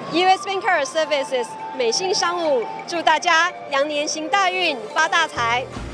US Banker Services 美信商务祝大家羊年行大运，发大财。